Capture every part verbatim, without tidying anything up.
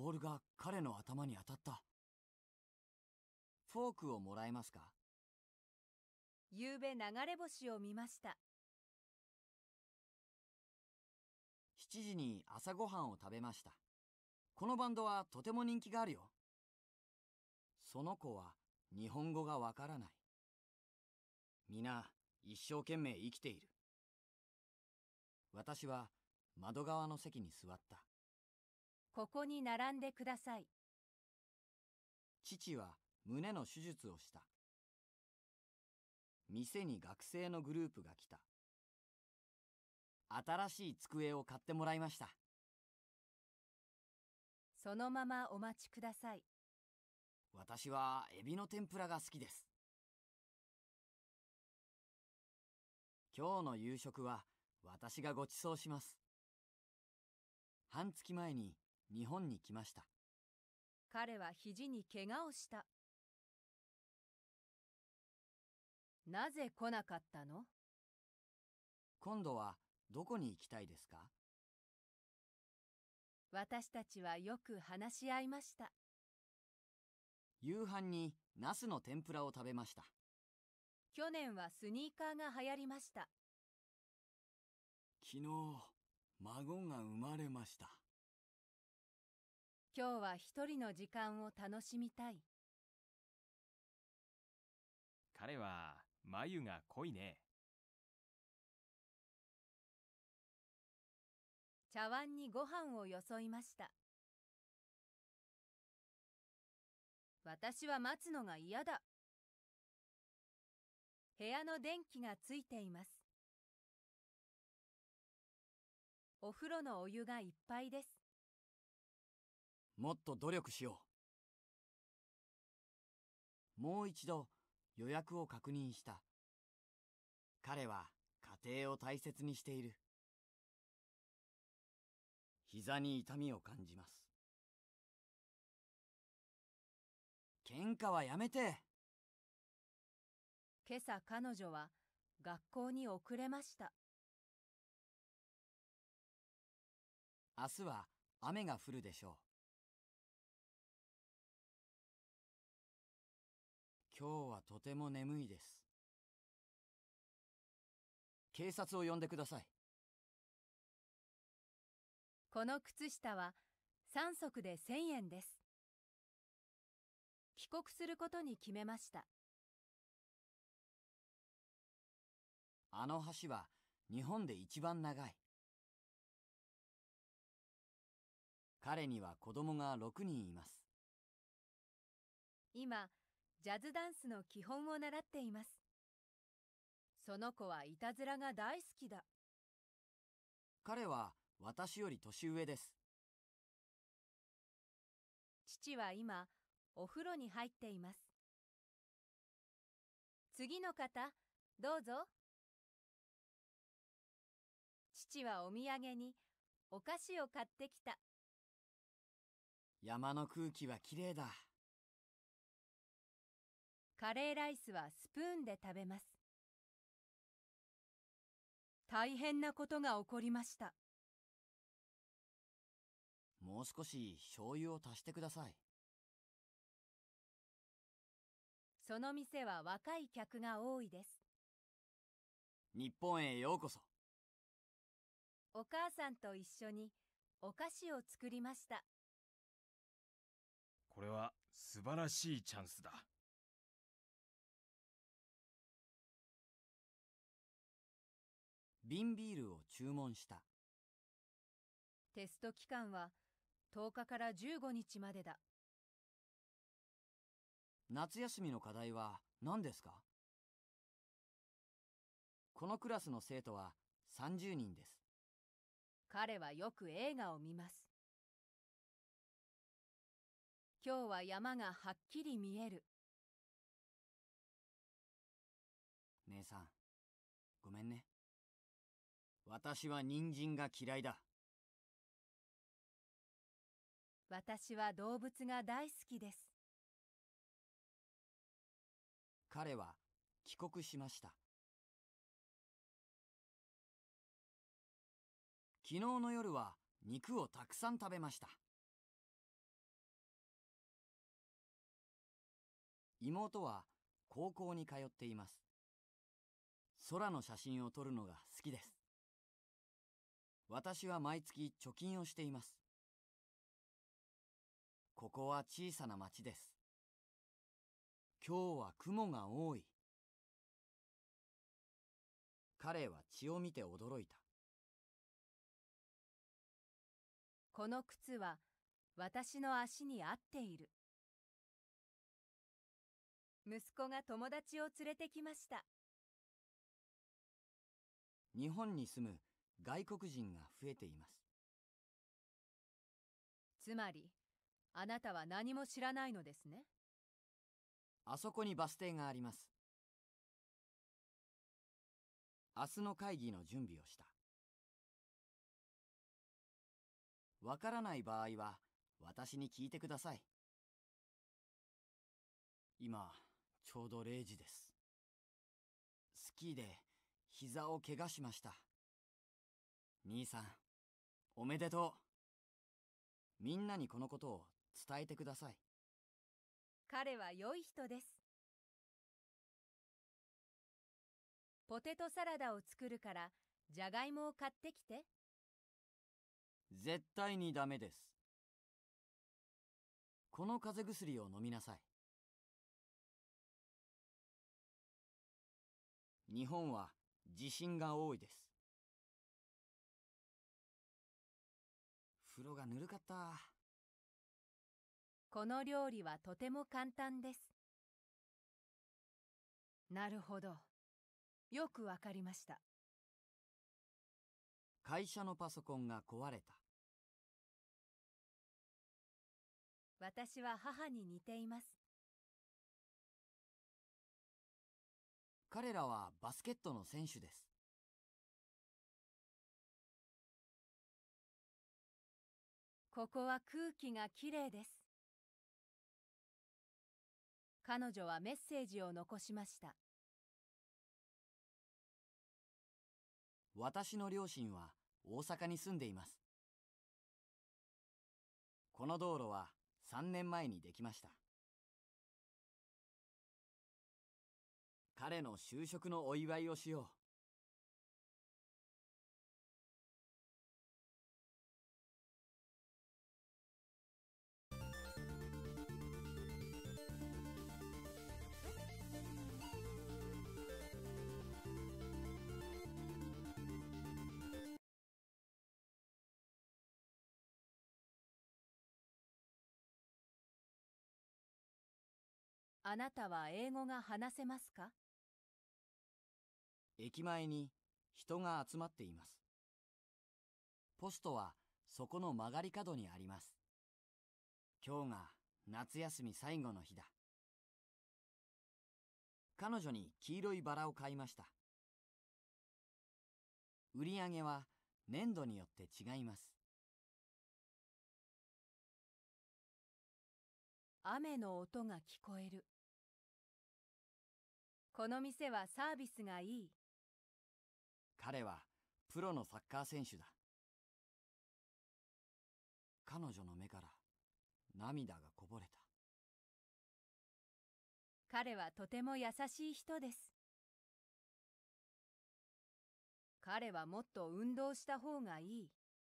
ボールが彼の頭に当たった。フォークをもらえますか？ ゆうべ流れ星を見ました。 しちじに朝ごはんを食べました。このバンドはとても人気があるよ。その子は日本語がわからない。皆一生懸命生きている。私は窓側の席に座った。 ここに並んでください。 父は胸の手術をした。店に学生のグループが来た。新しい机を買ってもらいました。 そのままお待ちください。 私はエビの天ぷらが好きです。今日の夕食は私がご馳走します。半月前に日本に来ました。 彼は肘に怪我をした。なぜ来なかったの？ 今度はどこに行きたいですか？ 私たちはよく話し合いました。 夕飯にナスの天ぷらを食べました。 去年はスニーカーが流行りました。 昨日、孫が生まれました。 今日は一人の時間を楽しみたい。 彼は眉が濃いね。 茶碗にご飯をよそいました。私は待つのが嫌だ。部屋の電気がついています。お風呂のお湯がいっぱいです。 もっと努力しよう。もう一度予約を確認した。彼は家庭を大切にしている。膝に痛みを感じます。喧嘩はやめて。 今朝彼女は学校に遅れました。 明日は雨が降るでしょう。今日はとても眠いです。警察を呼んでください。 この靴下はさん足でせんえんです。帰国することに決めました。 あの橋は日本で一番長い。彼には子供がろくにんいます。 今、ジャズダンスの基本を習っています。その子はいたずらが大好きだ。 彼は私より年上です。 父は今、お風呂に入っています。次の方、どうぞ。父はお土産にお菓子を買ってきた。 山の空気はきれいだ。 カレーライスはスプーンで食べます。大変なことが起こりました。 もう少し醤油を足してください。 その店は若い客が多いです。 日本へようこそ。 お母さんと一緒にお菓子を作りました。 これは素晴らしいチャンスだ。 瓶ビールを注文した。 テスト期間はとおかからじゅうごにちまでだ。 夏休みの課題は何ですか？このクラスの生徒はさんじゅうにんです。 彼はよく映画を見ます。今日は山がはっきり見える。 姉さん、ごめんね。私は人参が嫌いだ。 私は動物が大好きです。 彼は帰国しました。昨日の夜は肉をたくさん食べました。 妹は高校に通っています。空の写真を撮るのが好きです。私は毎月貯金をしています。ここは小さな町です。今日は雲が多い。彼は血を見て驚いた。 この靴は私の足に合っている。息子が友達を連れてきました。 日本に住む外国人が増えています。 つまり、あなたは何も知らないのですね。 あそこにバス停があります。明日の会議の準備をした。わからない場合は私に聞いてください。今、ちょうどれいじです。スキーで膝を怪我しました。兄さん、おめでとう。みんなにこのことを伝えてください。 彼は良い人です。ポテトサラダを作るから、じゃがいもを買ってきて。 絶対にダメです。この風邪薬を飲みなさい。日本は地震が多いです。風呂がぬるかった。 この料理はとても簡単です。なるほど。よくわかりました。 会社のパソコンが壊れた。 私は母に似ています。 彼らはバスケットの選手です。 ここは空気がきれいです。彼女はメッセージを残しました。 私の両親は大阪に住んでいます。この道路はさんねんまえにできました。彼の就職のお祝いをしよう。 あなたは英語が話せますか？ 駅前に人が集まっています。ポストはそこの曲がり角にあります。今日が夏休み最後の日だ。彼女に黄色いバラを買いました。売り上げは年度によって違います。 雨の音が聞こえる。この店はサービスがいい。 彼はプロのサッカー選手だ。彼女の目から涙がこぼれた。 彼はとても優しい人です。彼はもっと運動した方がいい。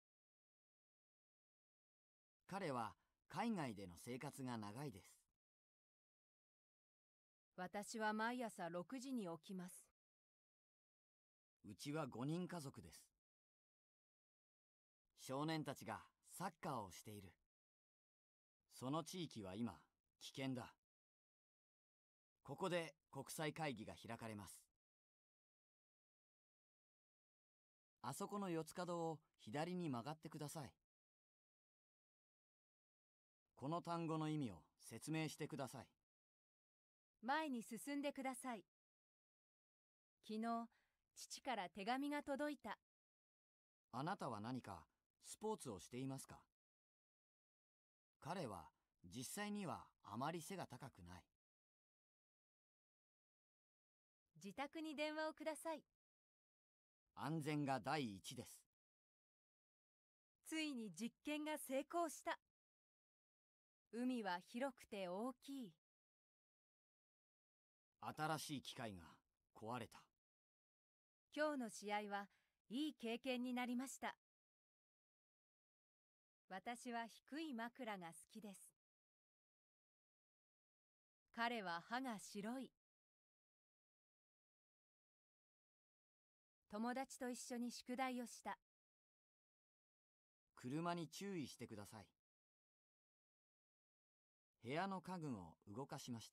彼は海外での生活が長いです。 私は毎朝ろくじに起きます。 うちはごにん家族です。少年たちがサッカーをしている。その地域は今、危険だ。ここで国際会議が開かれます。あそこの四つ角を左に曲がってください。この単語の意味を説明してください。 前に進んでください。昨日、父から手紙が届いた。 あなたは何かスポーツをしていますか？彼は実際にはあまり背が高くない。 自宅に電話をください。 安全が第一です。 ついに実験が成功した。海は広くて大きい。 新しい機械が壊れた。 今日の試合はいい経験になりました。私は低い枕が好きです。彼は歯が白い。友達と一緒に宿題をした。 車に注意してください。部屋の家具を動かしました。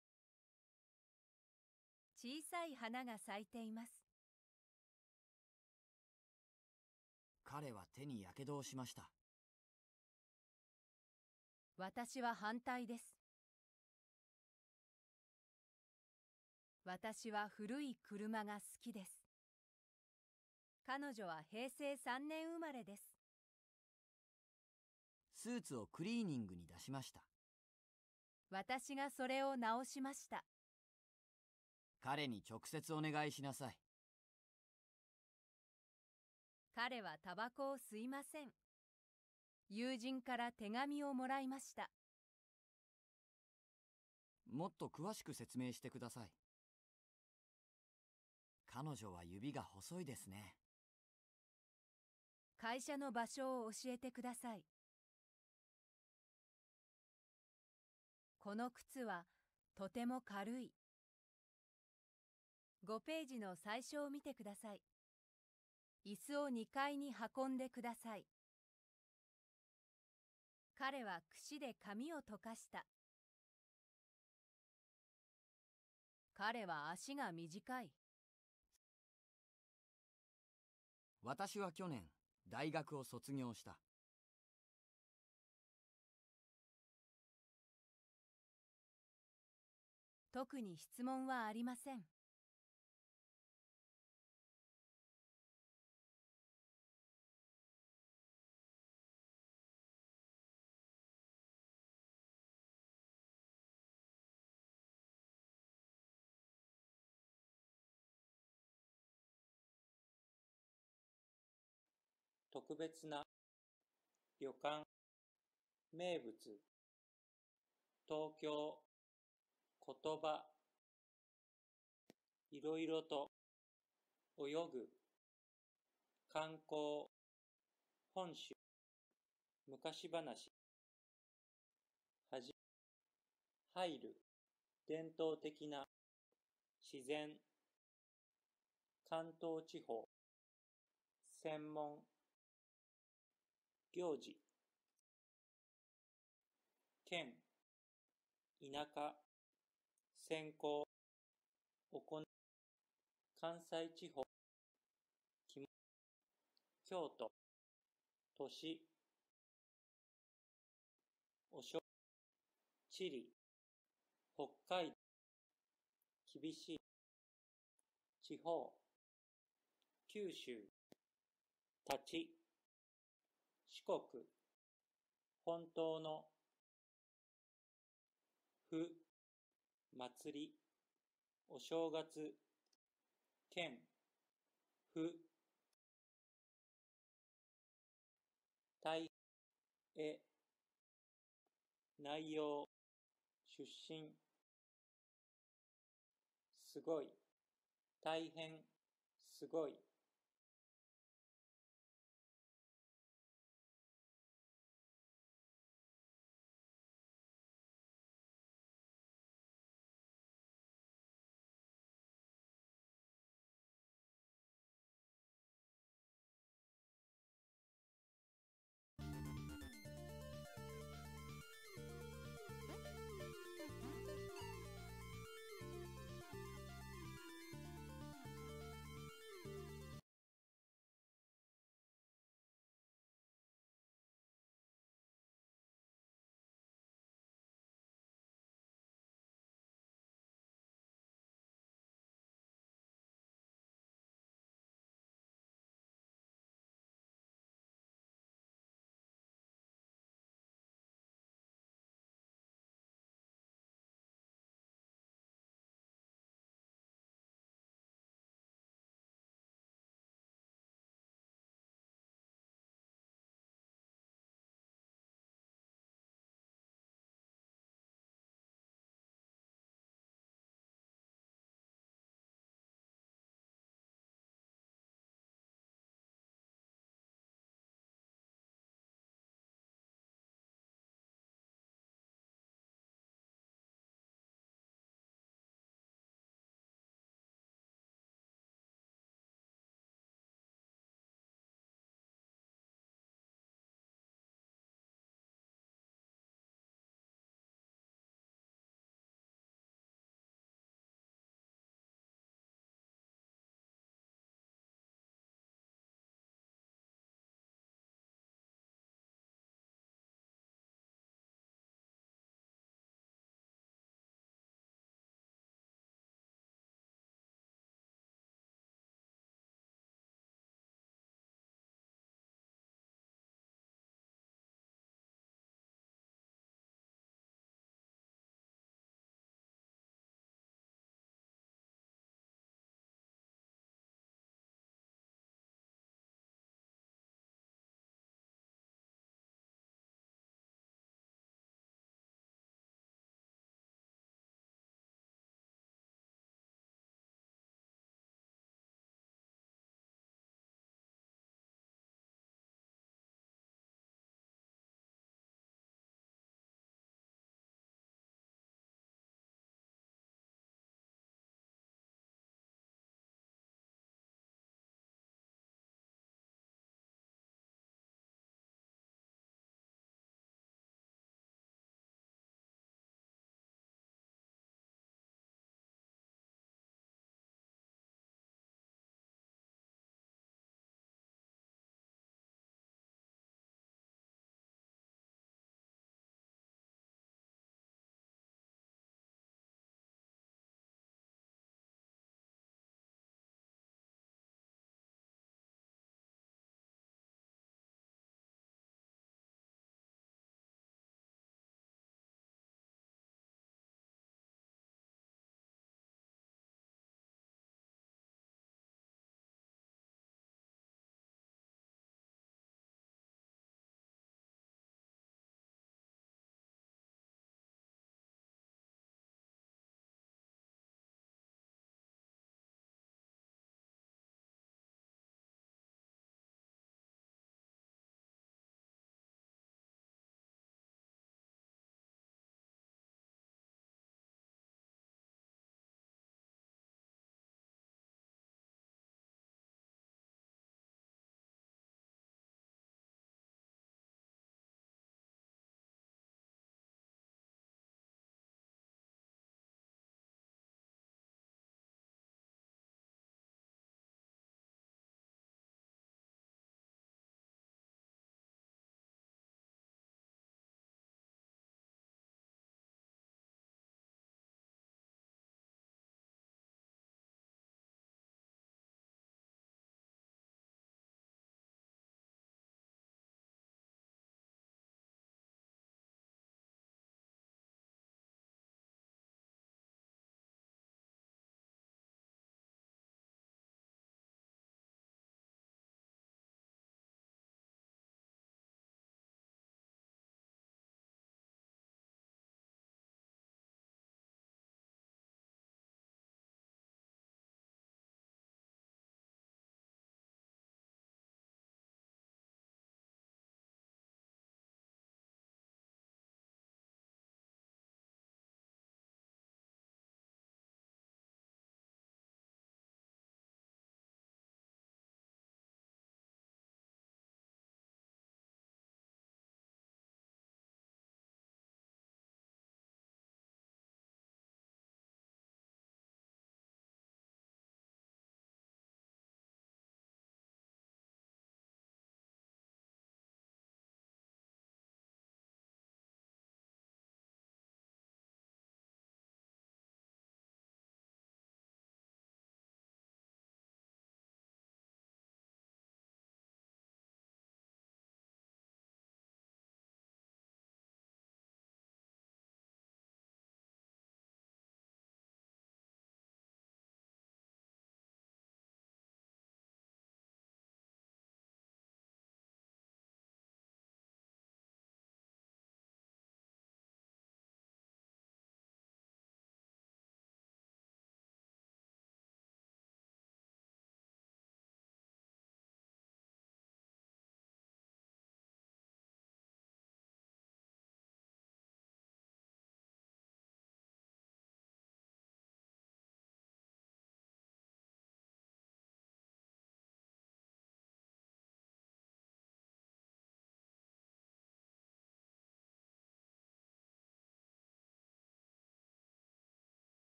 小さい花が咲いています。 彼は手にやけどをしました。 私は反対です。私は古い車が好きです。彼女はへいせいさんねん生まれです。 スーツをクリーニングに出しました。 私がそれを直しました。 彼に直接お願いしなさい。 彼はタバコを吸いません。友人から手紙をもらいました。 もっと詳しく説明してください。彼女は指が細いですね。 会社の場所を教えてください。この靴はとても軽い。ごページの最初を見てください。椅子をにかいに運んでください。彼は櫛で髪を溶かした。彼は足が短い。 私は去年、大学を卒業した。 特に質問はありません。 特別な旅館名物東京言葉いろいろと泳ぐ観光本州昔話はじ入る伝統的な自然関東地方専門行事県田舎専攻行関西地方京都都市おしょ地理北海道厳しい地方九州立ち四国本当のふ祭りお正月県ふ大え内容出身すごい大変すごい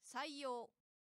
採用。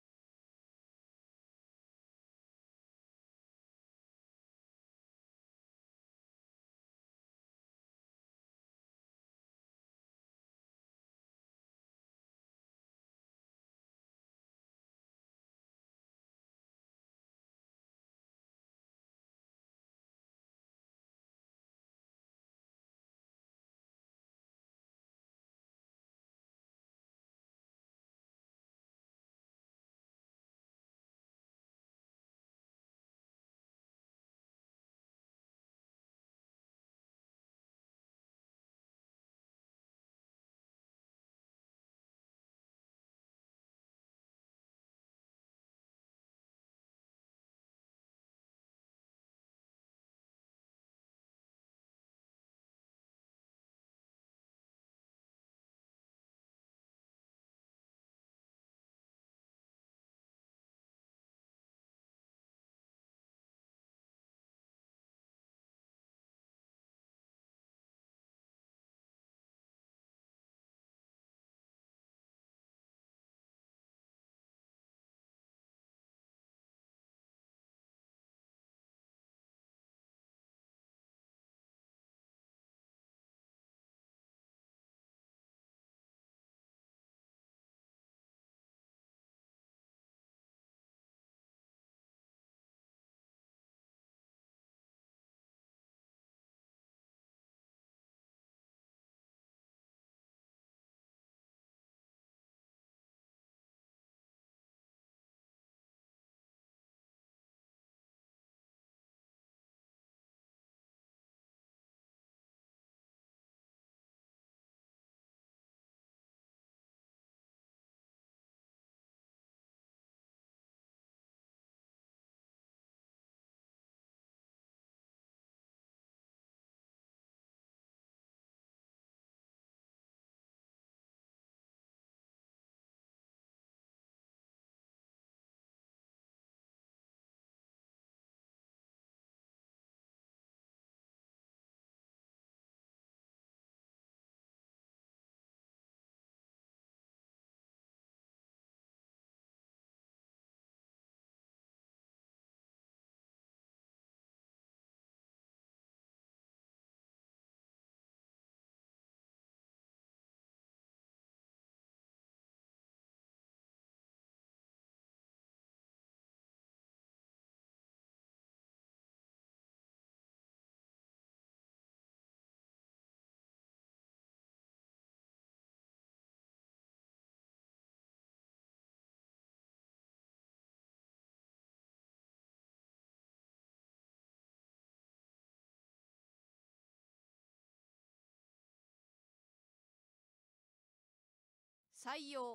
採用。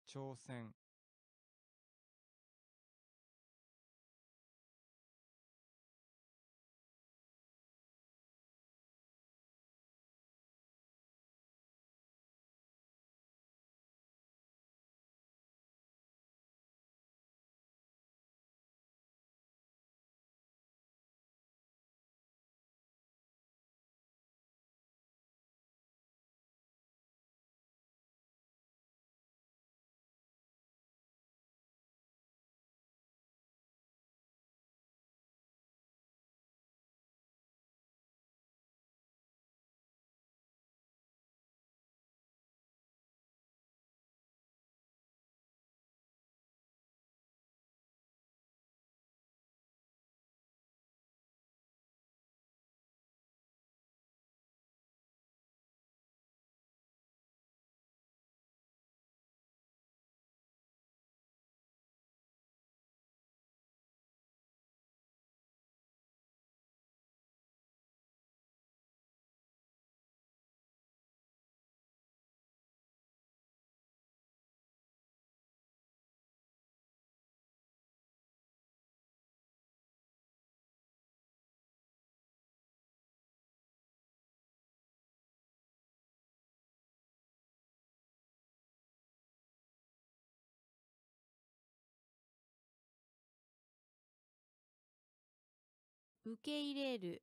挑戦、 受け入れる、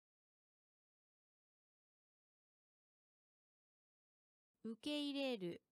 受け入れる。